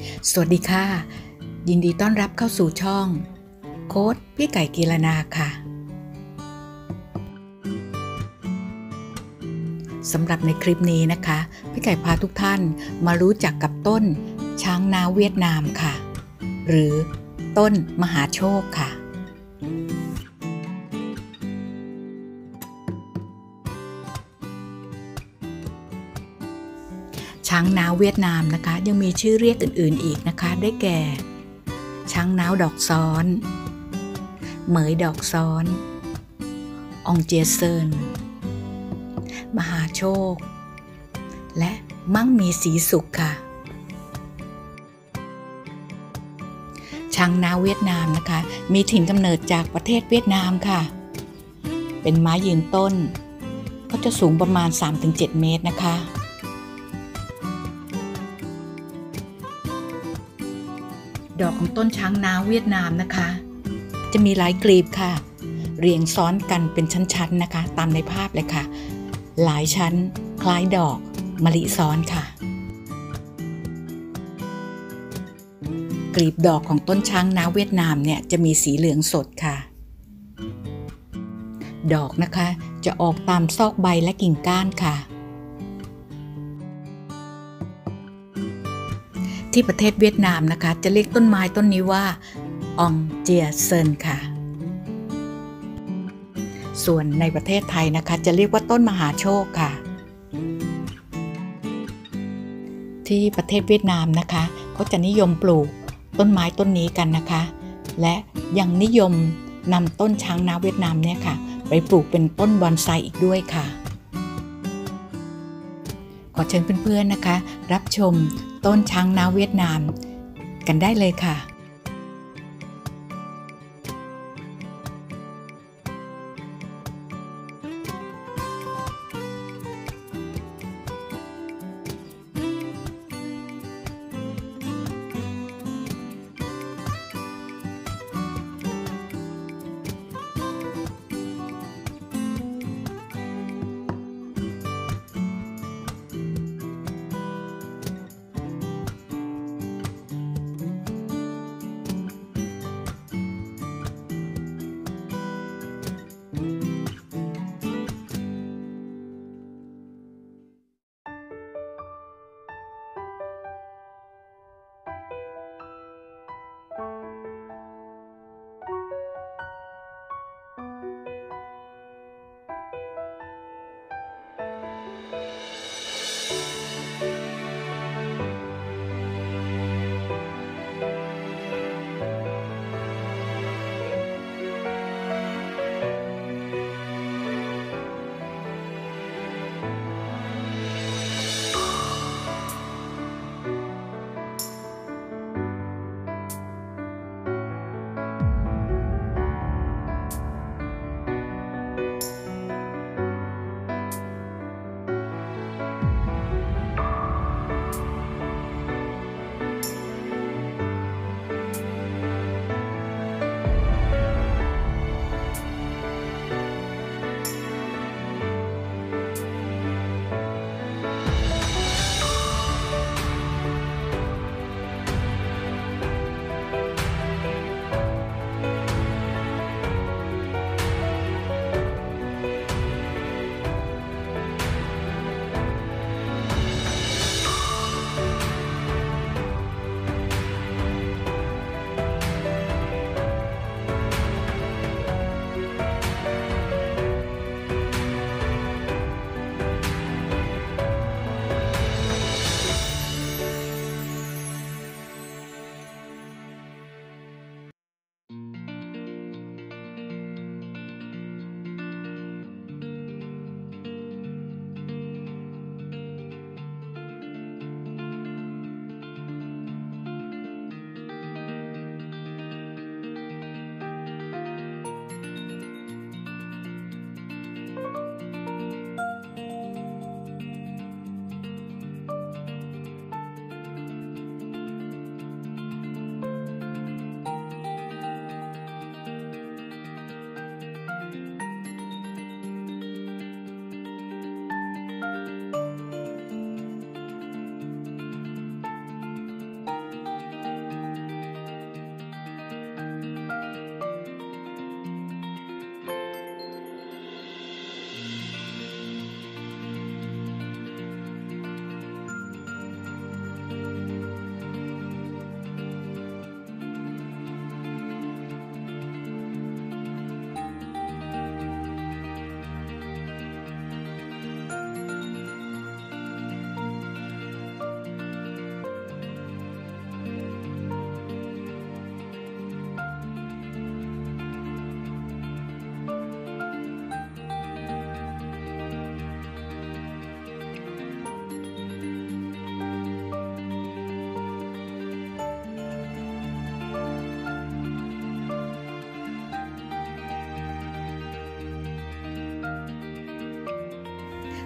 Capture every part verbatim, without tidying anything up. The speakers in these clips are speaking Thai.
สวัสดีค่ะยินดีต้อนรับเข้าสู่ช่องโค้ชพี่ไก่กีรนาค่ะสำหรับในคลิปนี้นะคะพี่ไก่พาทุกท่านมารู้จักกับต้นช้างนาเวียดนามค่ะหรือต้นมหาโชคค่ะช้างน้าวเวียดนามนะคะยังมีชื่อเรียกอื่นๆอีกนะคะได้แก่ช้างน้าวดอกซ้อนเหมยดอกซ้อนองเจียเซินมหาโชคและมั่งมีสีสุขค่ะช้างน้าวเวียดนามนะคะมีถิ่นกำเนิดจากประเทศเวียดนามค่ะเป็นไม้ยืนต้นก็จะสูงประมาณ สามถึงเจ็ด เมตรนะคะดอกของต้นช้างน้าวเวียดนามนะคะจะมีหลายกลีบค่ะเรียงซ้อนกันเป็นชั้นๆนะคะตามในภาพเลยค่ะหลายชั้นคล้ายดอกมะลิซ้อนค่ะกลีบดอกของต้นช้างน้าวเวียดนามเนี่ยจะมีสีเหลืองสดค่ะดอกนะคะจะออกตามซอกใบและกิ่งก้านค่ะที่ประเทศเวียดนามนะคะจะเรียกต้นไม้ต้นนี้ว่าองเจียเซินค่ะส่วนในประเทศไทยนะคะจะเรียกว่าต้นมหาโชคค่ะที่ประเทศเวียดนามนะคะก็จะนิยมปลูกต้นไม้ต้นนี้กันนะคะและยังนิยมนำต้นช้างน้าวเวียดนามเนี่ยค่ะไปปลูกเป็นต้นบอนไซอีกด้วยค่ะขอเชิญเพื่อนๆนะคะรับชมต้นช้างน้าวเวียดนามกันได้เลยค่ะ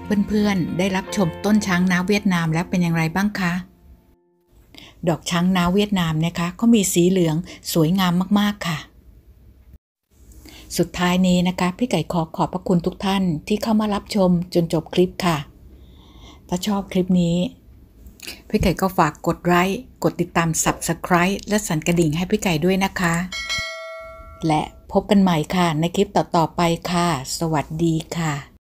เพื่อนๆได้รับชมต้นช้างน้าวเวียดนามแล้วเป็นอย่างไรบ้างคะดอกช้างน้าวเวียดนามนะคะก็มีสีเหลืองสวยงามมากๆค่ะสุดท้ายนี้นะคะพี่ไก่ขอขอบพระคุณทุกท่านที่เข้ามารับชมจนจบคลิปค่ะถ้าชอบคลิปนี้พี่ไก่ก็ฝากกดไลค์กดติดตาม ซับสไครบ์ และสั่นกระดิ่งให้พี่ไก่ด้วยนะคะและพบกันใหม่ค่ะในคลิปต่อๆไปค่ะสวัสดีค่ะ